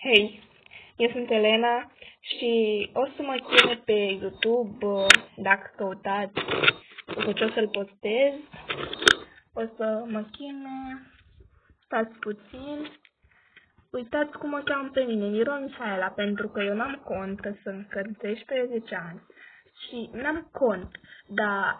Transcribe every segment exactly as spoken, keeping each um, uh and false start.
Hei, eu sunt Elena și o să mă cheme pe YouTube, dacă căutați după ce o să-l postez, o să mă cheme, stați puțin, uitați cum mă cheamă pe mine, Miro Mihaela, pentru că eu n-am cont, că sunt că treisprezece ani și n-am cont, dar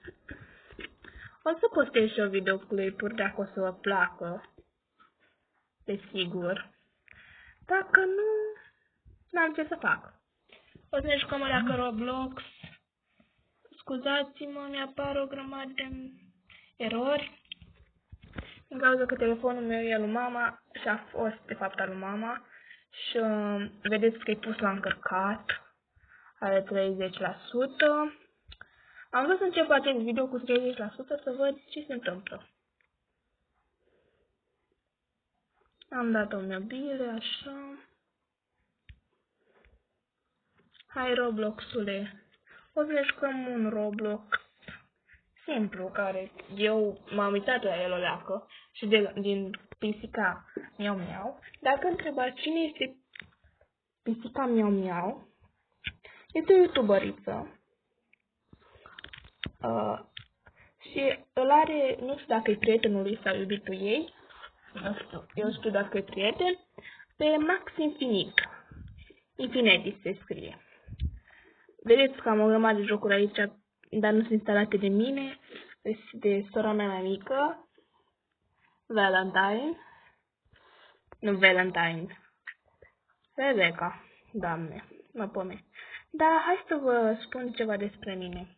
o să postez și o videoclipuri dacă o să vă placă, desigur. Dacă nu, n-am ce să fac. O să ne jucăm o leacă Roblox. Scuzați-mă, mi-apar o grămadă de erori. Din cauza că telefonul meu e al lui mama și a fost, de fapt, al lui mama. Și uh, vedeți că e pus la încărcat. Are treizeci la sută. Am vrut să încep acest video cu treizeci la sută să văd ce se întâmplă. Am dat o mobile, așa. Hai, Robloxule. O să ne jucăm un Roblox simplu, care eu m-am uitat la el o leacă și de, din pisica Miau Miau. Dacă întrebați cine este pisica Miau Miau, este o youtuberiță. Uh, și îl are, nu știu dacă e prietenul lui sau iubitul ei, nu știu, eu știu dacă e prieten, pe Max Infinit. Infinity se scrie. Vedeți că am o grămadă de jocuri aici, dar nu sunt instalate de mine, de sora mea mai mică, Valentine, nu Valentine, Rebecca, doamne, mă pomeni. Dar hai să vă spun ceva despre mine.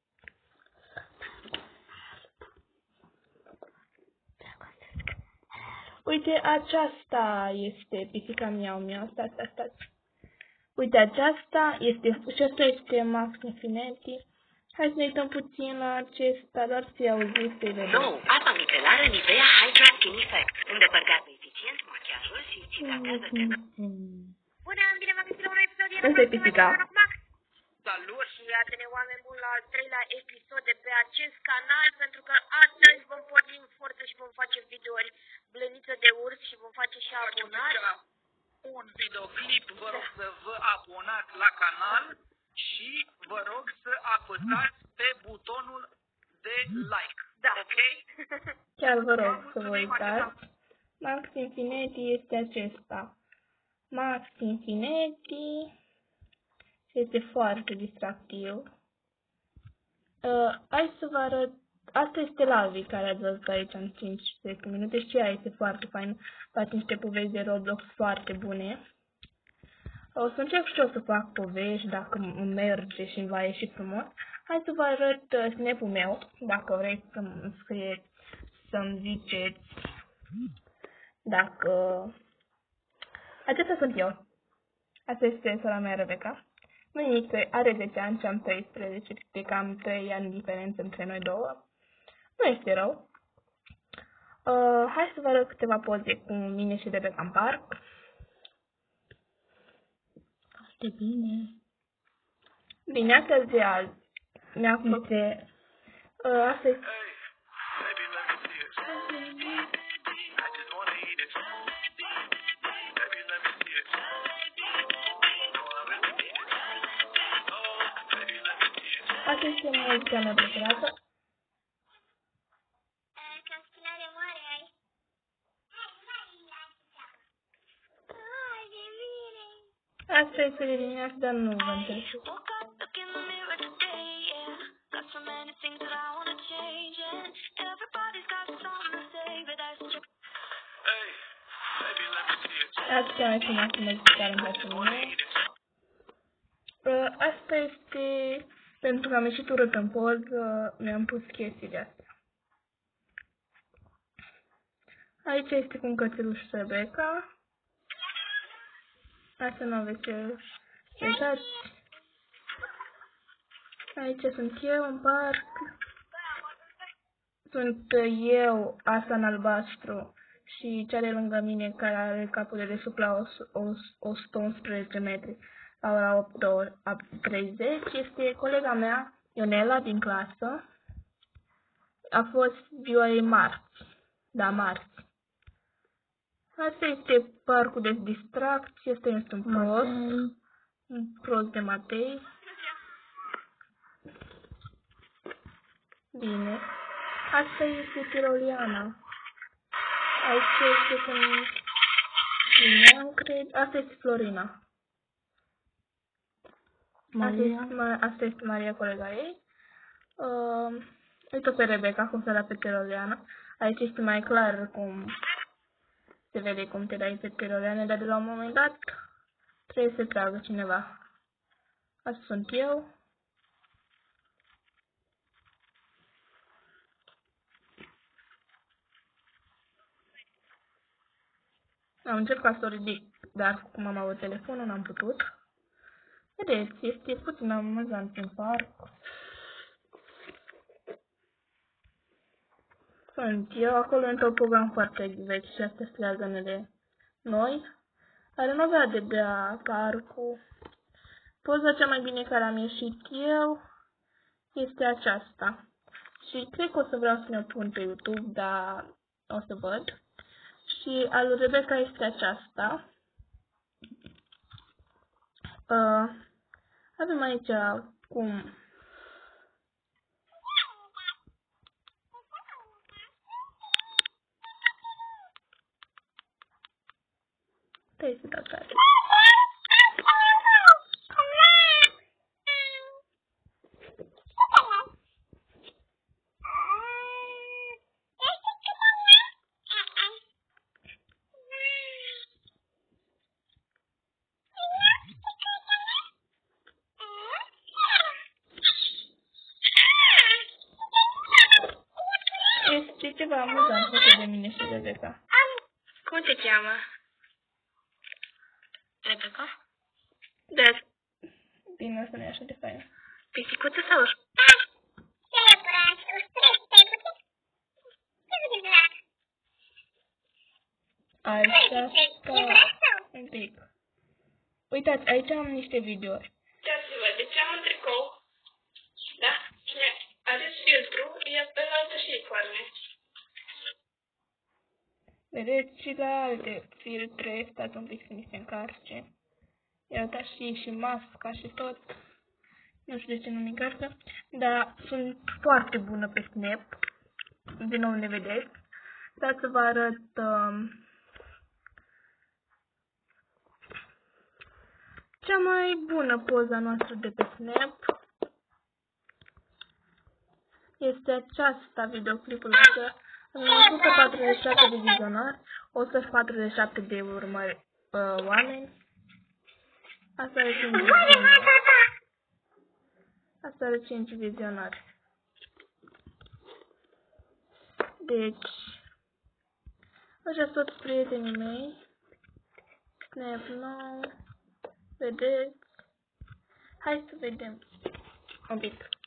Uite, aceasta este pisica Miau Miau, stați, stați, stați. Uite, aceasta este, și asta este Max Infinity. Hai să ne uităm puțin la acesta, doar să-i auziți, să-i vedem. Nou, apa micelară Nivea Hydra Skin Effect. Îndepărtează eficient machiajul și îți hidratează tenul. Bună, bine v-am găsit la un nou episod. Asta e pisica. Salut și iată-ne, oameni buni, la al treilea episod de pe acest canal, pentru că astăzi vom porni în forță și vom face videouri blăniță de urs și vom face și abonați. Un videoclip, vă rog să vă abonați la canal și vă rog să apăsați pe butonul de like. Da. Ok? Chiar vă rog să vă uitați. Max Infinity este acesta. Max Infinity este foarte distractiv. Uh, hai să vă arăt. Asta este Lavi care ați văzut aici în cinci zece minute și ea este foarte fain. Face niște povești de Roblox foarte bune. O să încerc și eu să fac povești dacă îmi merge și îmi va ieși frumos. Hai să vă arăt uh, snap-ul meu, dacă vreți să-mi scrieți, să-mi ziceți dacă... Acesta sunt eu. Asta este sora mea Rebecca. Nu nimic, are zece ani și am treisprezece, de cam trei ani diferență între noi două. Nu este rău. Uh, hai să vă arăt câteva poze cu mine și Rebecca în parc. Foarte bine. Bine, asta e de azi. Mi-a făcut... Uh, asta e... Asta este muzica mea preferată. Asta este de dimineață, dar nu vă interesează. Asta e cea mai frumoasă muzică care îmi place mie. Asta este... Pentru că am ieșit urât în poză, mi-am pus chestii de astea. Aici este cu un cățeluș Rebecca. Asta nu aveți ce uitați. Aici sunt eu în parc. Sunt eu, asta în albastru, și cea de lângă mine care are capul de desubt la o sută unsprezece metri. La ora opt treizeci este colega mea, Ionela, din clasă. A fost ziua ei marți. Da, marți. Asta este parcul de distracție, ăsta este un prost, un prost de Matei. Bine. Asta este Tiroliana. Aici este când Linean, cred. Asta este Florina. Maria. Asta este, asta este Maria, colega ei. Uh, uite pe Rebecca cum se dă pe Tiroliana. Aici este mai clar cum se vede cum te dai pe Tiroliana, dar de la un moment dat trebuie să tragă cineva. Asta sunt eu. Am încercat să o ridic, dar cum am avut telefonul, n-am putut. Vedeți, este puțin amuzant în parc. Sunt eu, acolo într-un program foarte vechi și astea sunt leagănele noi. A renovat de bea parcul. Poza cea mai bine care am ieșit eu este aceasta. Și cred că o să vreau să ne pun pe YouTube, dar o să văd. Și al lui Rebecca este aceasta. Uh, avem aici cum trebuie să dau tare. Este ceva amuzant făcut de mine și de Rebecca. Cum te cheamă? Rebecca? Da. Bine, asta nu e așa de faină. Pisicuță sau? Așa, un pic. Uitați, aici am niște videouri. Uitați-vă, deci am un tricou. Da? Cine are filtru, e pe altă și coarne. Vedeți și la alte filtre, stați un pic să mi se încarce. Iau da și, și masca și tot. Nu știu de ce nu mi încarcă, dar sunt foarte bună pe Snap. Din nou ne vedeți. Dați să vă arăt um, cea mai bună poza noastră de pe Snap. Este aceasta, videoclipul ăsta. Am o sută patruzeci și șapte de vizionari, o sută patruzeci și șapte de urmări uh, oameni. Asta are cinci vizionari. Asta are cinci vizionari. Deci, ăștia sunt toți prietenii mei. Snap nou. Vedeți? Hai să vedem un pic.